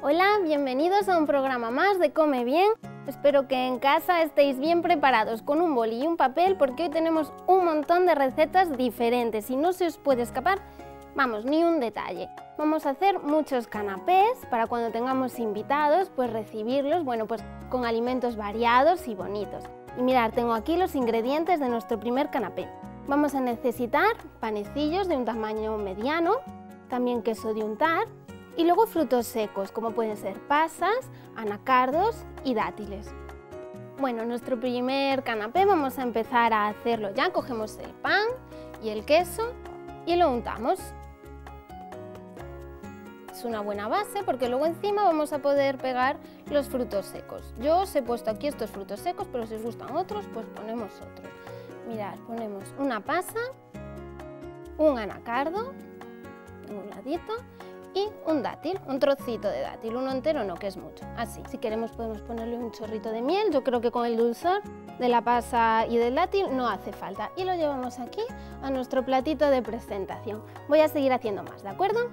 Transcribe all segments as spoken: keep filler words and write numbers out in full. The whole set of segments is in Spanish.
Hola, bienvenidos a un programa más de Come Bien. Espero que en casa estéis bien preparados con un boli y un papel porque hoy tenemos un montón de recetas diferentes y no se os puede escapar, vamos, ni un detalle. Vamos a hacer muchos canapés para cuando tengamos invitados, pues recibirlos, bueno, pues con alimentos variados y bonitos. Y mirad, tengo aquí los ingredientes de nuestro primer canapé. Vamos a necesitar panecillos de un tamaño mediano, también queso de untar, y luego frutos secos, como pueden ser pasas, anacardos y dátiles. Bueno, nuestro primer canapé vamos a empezar a hacerlo ya. Cogemos el pan y el queso y lo untamos. Es una buena base porque luego encima vamos a poder pegar los frutos secos. Yo os he puesto aquí estos frutos secos, pero si os gustan otros, pues ponemos otros. Mirad, ponemos una pasa, un anacardo, en un ladito, y un dátil, un trocito de dátil, uno entero no, que es mucho, así. Si queremos podemos ponerle un chorrito de miel, yo creo que con el dulzor de la pasa y del dátil no hace falta. Y lo llevamos aquí a nuestro platito de presentación. Voy a seguir haciendo más, ¿de acuerdo?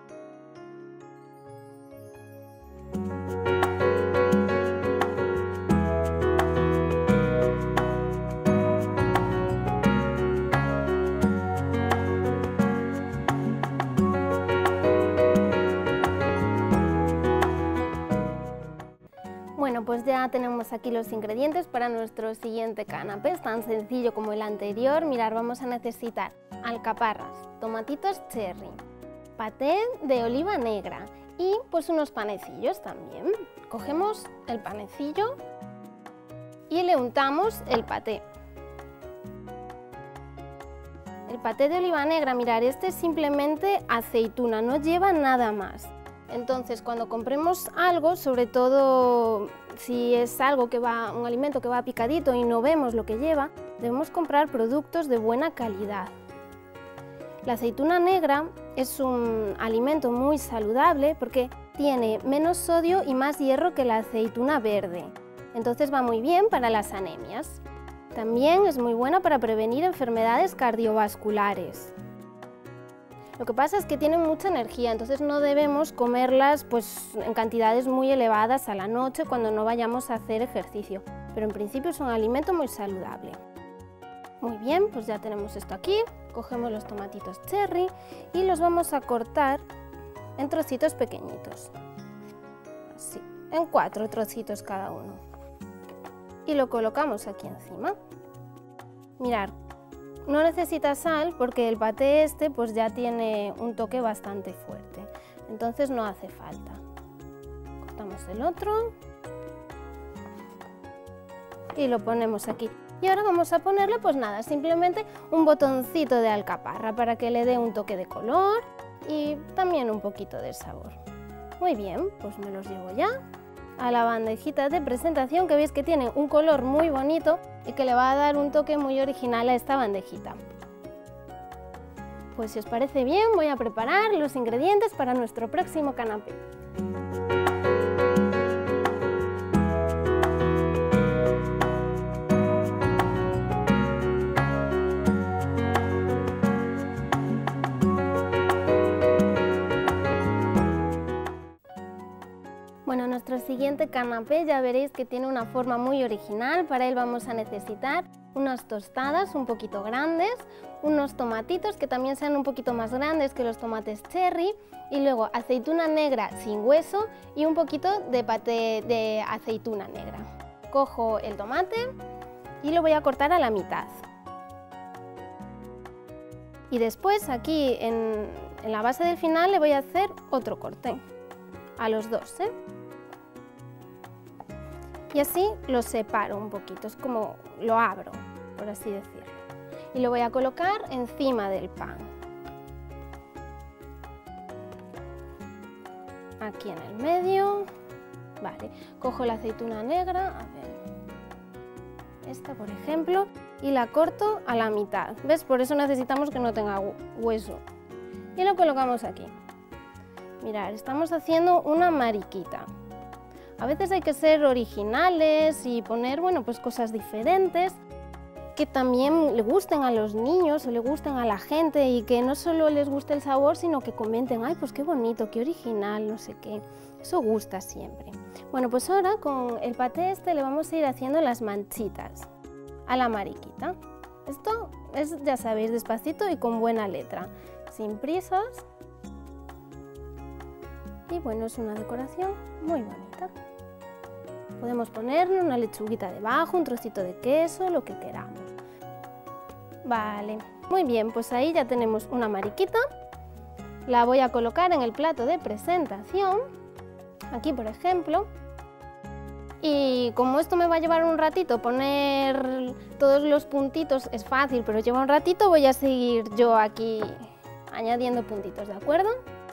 Bueno, pues ya tenemos aquí los ingredientes para nuestro siguiente canapé, es tan sencillo como el anterior. Mirad, vamos a necesitar alcaparras, tomatitos cherry, paté de oliva negra y pues unos panecillos también. Cogemos el panecillo y le untamos el paté. El paté de oliva negra, mirad, este es simplemente aceituna, no lleva nada más. Entonces, cuando compremos algo, sobre todo si es algo que va, un alimento que va picadito y no vemos lo que lleva, debemos comprar productos de buena calidad. La aceituna negra es un alimento muy saludable porque tiene menos sodio y más hierro que la aceituna verde. Entonces va muy bien para las anemias. También es muy buena para prevenir enfermedades cardiovasculares. Lo que pasa es que tienen mucha energía, entonces no debemos comerlas pues, en cantidades muy elevadas a la noche cuando no vayamos a hacer ejercicio, pero en principio es un alimento muy saludable. Muy bien, pues ya tenemos esto aquí, cogemos los tomatitos cherry y los vamos a cortar en trocitos pequeñitos, así, en cuatro trocitos cada uno. Y lo colocamos aquí encima. Mirad. No necesita sal porque el paté este pues ya tiene un toque bastante fuerte, entonces no hace falta. Cortamos el otro y lo ponemos aquí. Y ahora vamos a ponerle pues nada, simplemente un botoncito de alcaparra para que le dé un toque de color y también un poquito de sabor. Muy bien, pues me los llevo ya a la bandejita de presentación, que veis que tiene un color muy bonito y que le va a dar un toque muy original a esta bandejita. Pues si os parece bien, voy a preparar los ingredientes para nuestro próximo canapé. Bueno, nuestro siguiente canapé ya veréis que tiene una forma muy original. Para él vamos a necesitar unas tostadas un poquito grandes, unos tomatitos que también sean un poquito más grandes que los tomates cherry y luego aceituna negra sin hueso y un poquito de paté de aceituna negra. Cojo el tomate y lo voy a cortar a la mitad. Y después aquí en, en la base del final le voy a hacer otro corte, a los dos, ¿eh? Y así lo separo un poquito, es como lo abro, por así decirlo. Y lo voy a colocar encima del pan. Aquí en el medio. Vale, cojo la aceituna negra, a ver, esta por ejemplo, y la corto a la mitad. ¿Ves? Por eso necesitamos que no tenga hueso. Y lo colocamos aquí. Mirad, estamos haciendo una mariquita. A veces hay que ser originales y poner, bueno, pues cosas diferentes. que también le gusten a los niños o le gusten a la gente y que no solo les guste el sabor, sino que comenten, ay, pues qué bonito, qué original, no sé qué. Eso gusta siempre. Bueno, pues ahora con el paté este le vamos a ir haciendo las manchitas a la mariquita. Esto es, ya sabéis, despacito y con buena letra, sin prisas. Y bueno, es una decoración muy bonita. Podemos ponerle una lechuguita debajo, un trocito de queso, lo que queramos. Vale, muy bien, pues ahí ya tenemos una mariquita. La voy a colocar en el plato de presentación, aquí por ejemplo. Y como esto me va a llevar un ratito poner todos los puntitos, es fácil, pero lleva un ratito, voy a seguir yo aquí añadiendo puntitos, ¿de acuerdo?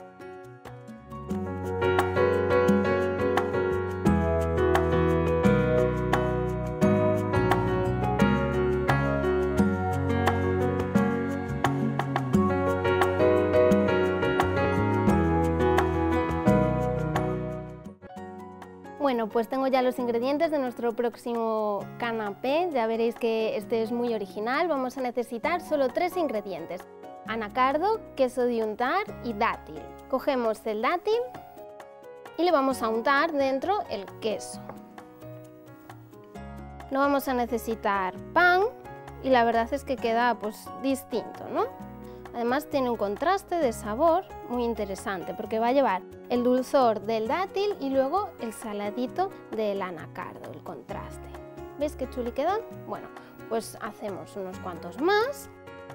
Bueno, pues tengo ya los ingredientes de nuestro próximo canapé, ya veréis que este es muy original. Vamos a necesitar solo tres ingredientes: anacardo, queso de untar y dátil. Cogemos el dátil y le vamos a untar dentro el queso. No vamos a necesitar pan y la verdad es que queda pues distinto, ¿no? Además tiene un contraste de sabor muy interesante porque va a llevar el dulzor del dátil y luego el saladito del anacardo, el contraste. ¿Ves qué chuli quedan? Bueno, pues hacemos unos cuantos más.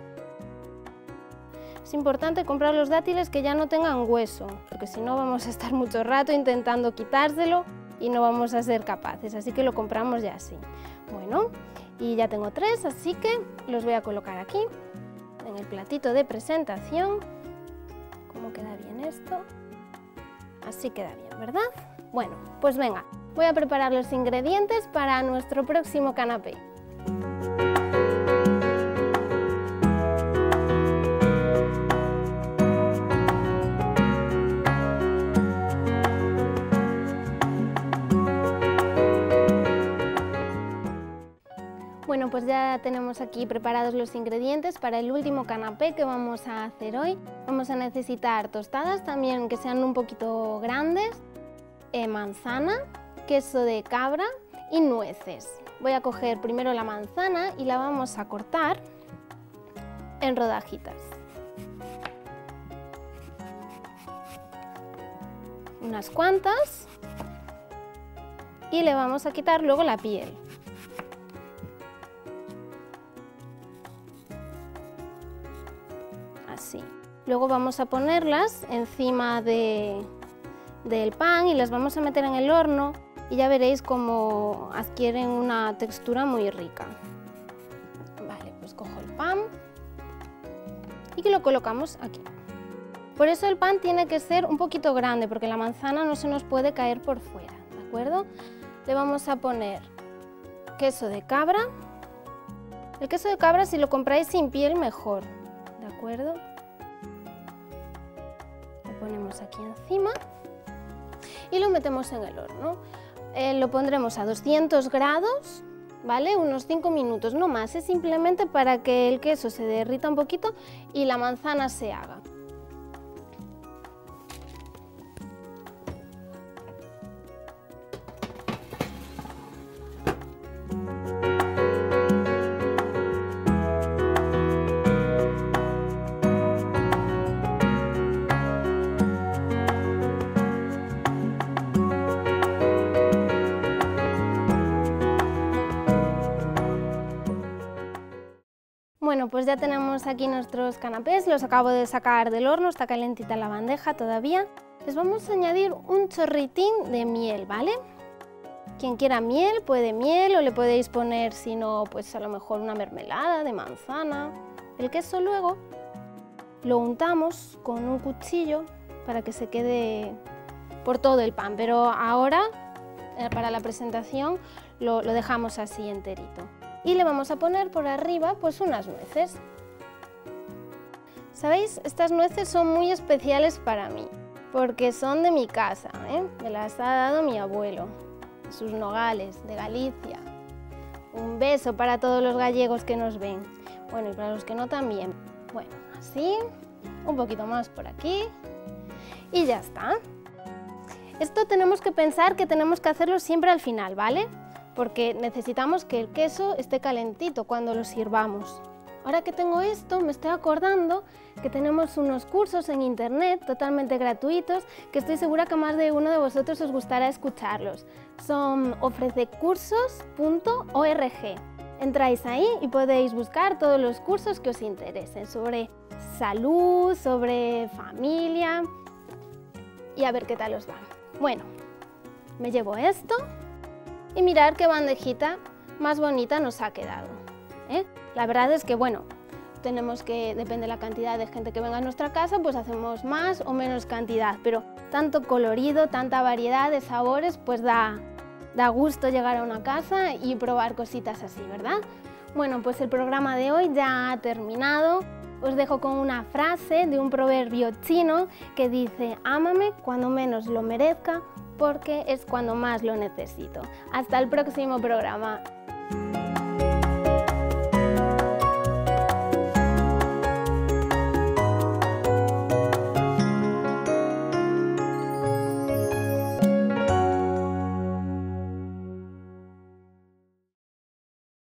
Es importante comprar los dátiles que ya no tengan hueso, porque si no vamos a estar mucho rato intentando quitárselo y no vamos a ser capaces, así que lo compramos ya así. Bueno, y ya tengo tres, así que los voy a colocar aquí, en el platito de presentación. ¿Cómo queda bien esto? Así queda bien, ¿verdad? Bueno, pues venga, voy a preparar los ingredientes para nuestro próximo canapé. Bueno, pues ya tenemos aquí preparados los ingredientes para el último canapé que vamos a hacer hoy. Vamos a necesitar tostadas también que sean un poquito grandes, eh, manzana, queso de cabra y nueces. Voy a coger primero la manzana y la vamos a cortar en rodajitas. Unas cuantas y le vamos a quitar luego la piel. Así. Luego vamos a ponerlas encima de, del pan y las vamos a meter en el horno y ya veréis cómo adquieren una textura muy rica. Vale, pues cojo el pan y que lo colocamos aquí. Por eso el pan tiene que ser un poquito grande porque la manzana no se nos puede caer por fuera, ¿de acuerdo? Le vamos a poner queso de cabra. El queso de cabra, si lo compráis sin piel, mejor, ¿de acuerdo? Lo ponemos aquí encima y lo metemos en el horno. Eh, lo pondremos a doscientos grados, ¿vale? Unos cinco minutos, no más, es simplemente para que el queso se derrita un poquito y la manzana se haga. Bueno, pues ya tenemos aquí nuestros canapés, los acabo de sacar del horno, está calentita la bandeja todavía. Les vamos a añadir un chorritín de miel, ¿vale? Quien quiera miel, puede miel o le podéis poner, si no, pues a lo mejor una mermelada de manzana. El queso luego lo untamos con un cuchillo para que se quede por todo el pan, pero ahora, para la presentación, lo, lo dejamos así enterito. Y le vamos a poner por arriba pues unas nueces. ¿Sabéis? Estas nueces son muy especiales para mí, porque son de mi casa, ¿eh? Me las ha dado mi abuelo, sus nogales, de Galicia. Un beso para todos los gallegos que nos ven. Bueno, y para los que no también. Bueno, así, un poquito más por aquí y ya está. Esto tenemos que pensar que tenemos que hacerlo siempre al final, ¿vale? Porque necesitamos que el queso esté calentito cuando lo sirvamos. Ahora que tengo esto, me estoy acordando que tenemos unos cursos en internet totalmente gratuitos que estoy segura que a más de uno de vosotros os gustará escucharlos. Son ofrececursos punto org. Entráis ahí y podéis buscar todos los cursos que os interesen sobre salud, sobre familia y a ver qué tal os va. Bueno, me llevo esto y mirad qué bandejita más bonita nos ha quedado, ¿eh? La verdad es que, bueno, tenemos que, depende de la cantidad de gente que venga a nuestra casa, pues hacemos más o menos cantidad, pero tanto colorido, tanta variedad de sabores, pues da, da gusto llegar a una casa y probar cositas así, ¿verdad? Bueno, pues el programa de hoy ya ha terminado. Os dejo con una frase de un proverbio chino que dice: ámame cuando menos lo merezca, porque es cuando más lo necesito. Hasta el próximo programa.